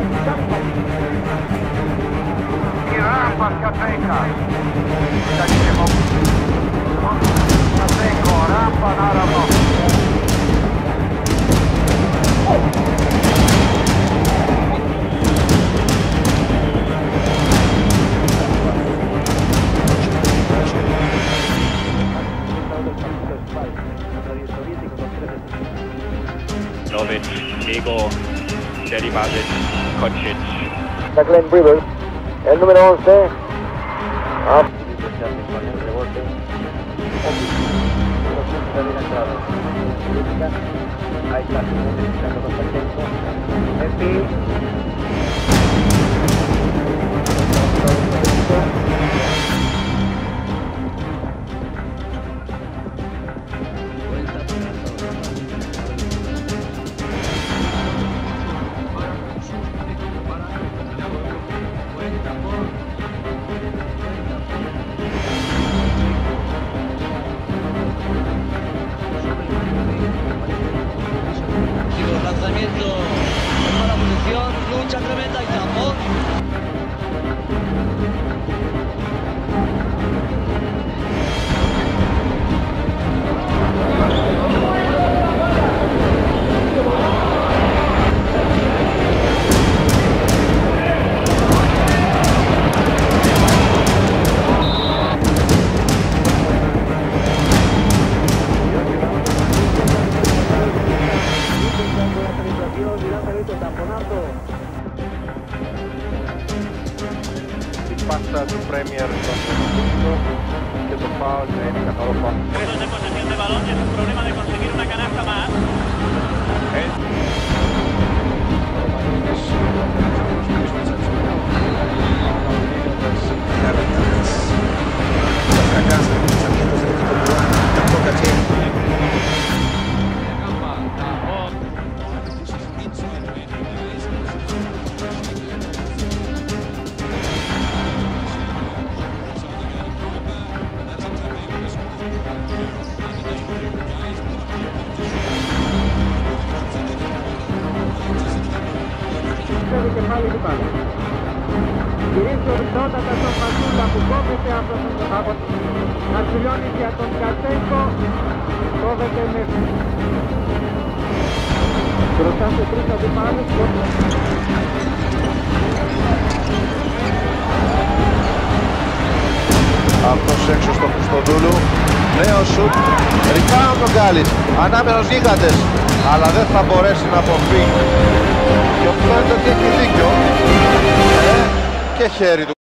Η ράμπα Κατέικα. Κατέικο, ράμπα Νάραμο. Novic, Ego, Daddy Bazic, Kocic. Está Glenn Brewer, el número 11. Ahí está, lanzamiento en mala posición, lucha tremenda y tapón. Pasa su Premier con el que topado en el Catalopa. Tres de posesión de balón y es un problema de conseguir una canasta más. Και πάλι τι πάλι. Κυρίως ορθότατα στον Φασούλα που κόβεται από Αρχιλιώνη για τον Κατέικο. Κόβεται με μπροστά σε τρεις αντιπάλους. Αυτός έξω στο Χριστοδούλου. Νέο σουτ. Rebound τον Γκάλης. Ανάμενος γίγαντες. Αλλά δεν θα μπορέσει να αποφύγει. Και φαίνεται ότι έχει δίκιο. Και χέρι του.